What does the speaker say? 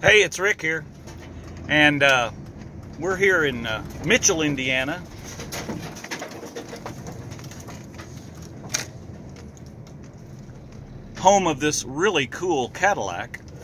Hey, it's Rick here, and we're here in Mitchell, Indiana. Home of this really cool Cadillac.